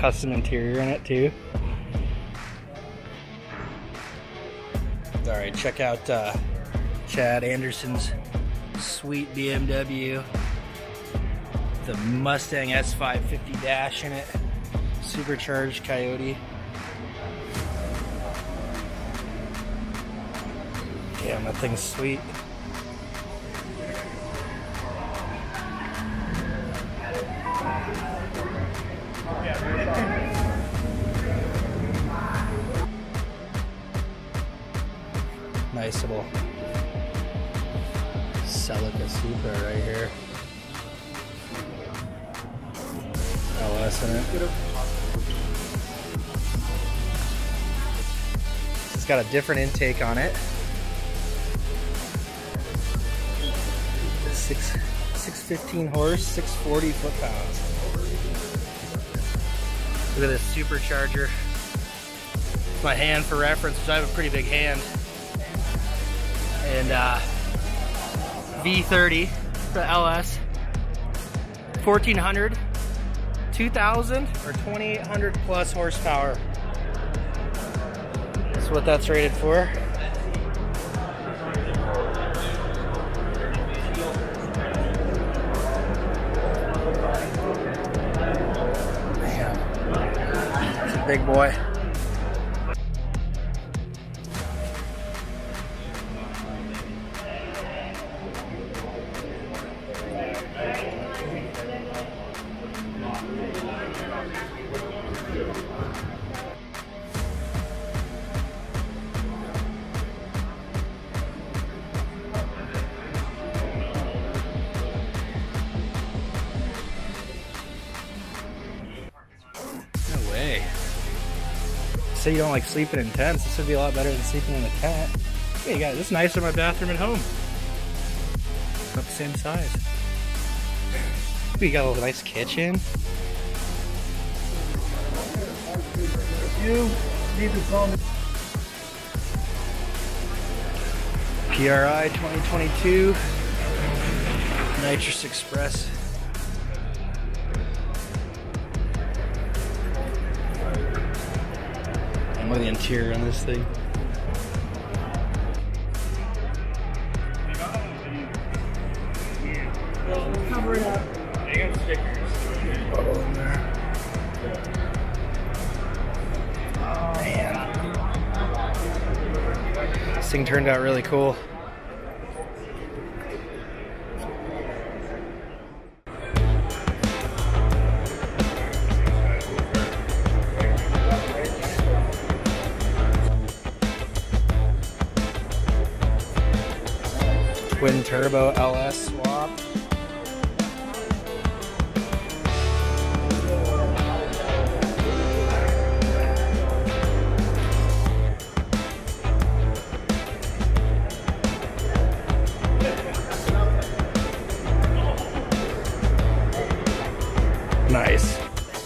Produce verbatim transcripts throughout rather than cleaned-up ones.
custom interior in it too. All right, check out uh, Chad Anderson's sweet B M W. The Mustang S five fifty dash in it. Supercharged Coyote. Damn, that thing's sweet. Nice little Celica Supra right here. L S in it. It's got a different intake on it. Six, six fifteen horse, six forty foot pounds. Look at this supercharger. My hand for reference, because I have a pretty big hand. And uh, V thirty, the L S, fourteen hundred, two thousand, or twenty-eight hundred plus horsepower. That's what that's rated for. Man, it's a big boy. Say you don't like sleeping in tents, this would be a lot better than sleeping in a tent. Hey, you got this nicer than my bathroom at home. About the same size. You got a little nice kitchen. You need to call me. P R I twenty twenty-two Nitrous Express. Look at the interior on this thing. Cover it up. You got stickers. Oh, in there. Oh, man. This thing turned out really cool. Twin turbo L S swap. Nice.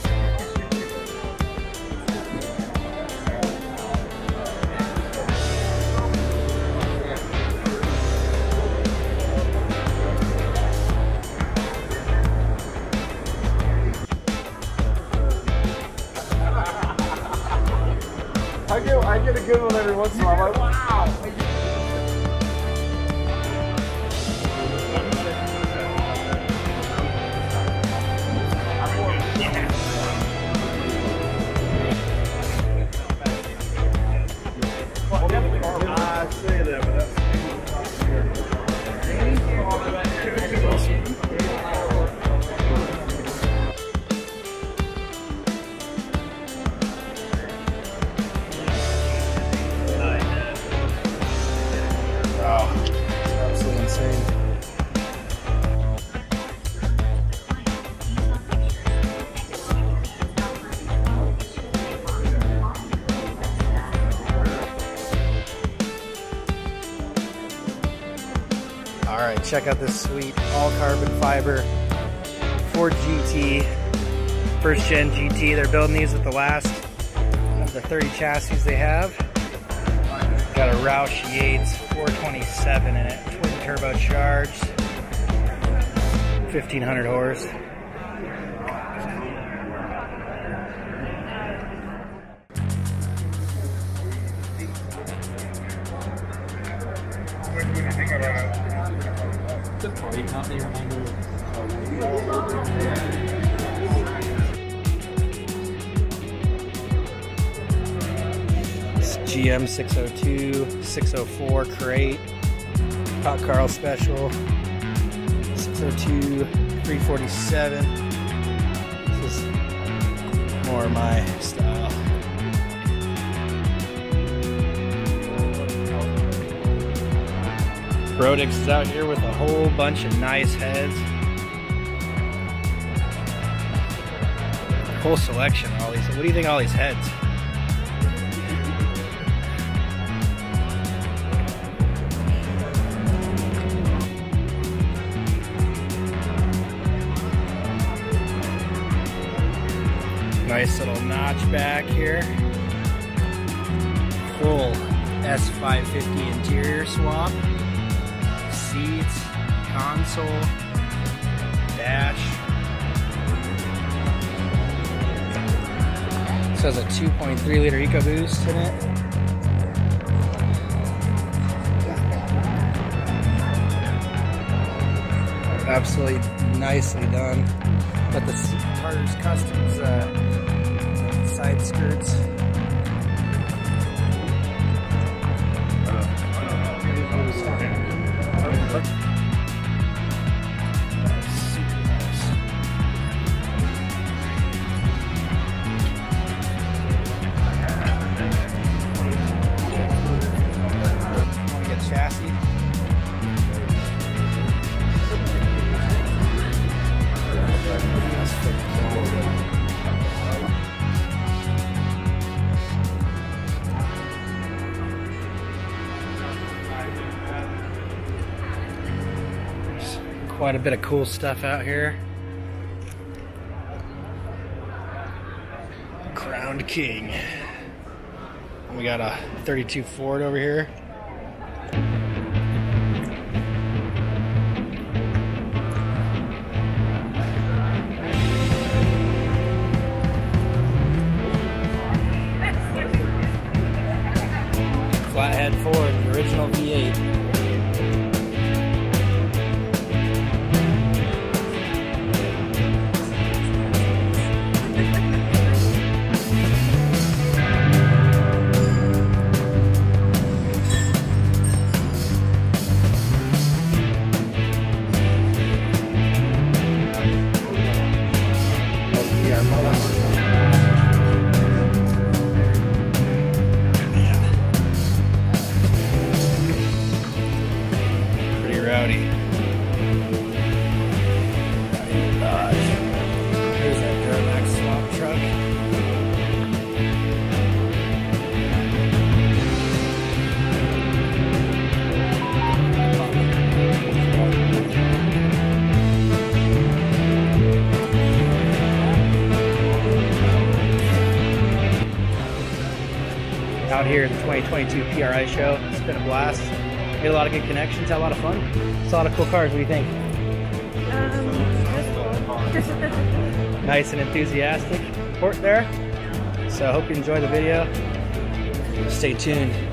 I get, I get a good one every once in a while. I'm like, wow! I say that, but that's... Alright, check out this sweet all carbon fiber Ford G T, first gen G T. They're building these with the last of the thirty chassis they have. Got a Roush Yates four twenty-seven in it, twin turbocharged, fifteen hundred horse. The party company reminder. It's G M six oh two, six oh four crate, Hot Carl special, six oh two, three forty-seven. This is more my style. Brodix is out here with a whole bunch of nice heads. Whole selection of all these. What do you think of all these heads? Nice little notch back here. Full S five fifty interior swap. Seats, console, dash. This has a two point three liter EcoBoost in it. Absolutely nicely done. Got the Carter's Customs uh, side skirts. Chassis. Quite a bit of cool stuff out here. Crowned King. We got a thirty-two Ford over here. Flathead Ford, the original V eight. Rowdy. Here's that Duramax swap truck. Out here at the twenty twenty-two P R I show. It's been a blast. Made a lot of good connections, had a lot of fun. Saw a lot of cool cars. What do you think? Um, that's cool. Nice and enthusiastic port there. So I hope you enjoy the video. Stay tuned.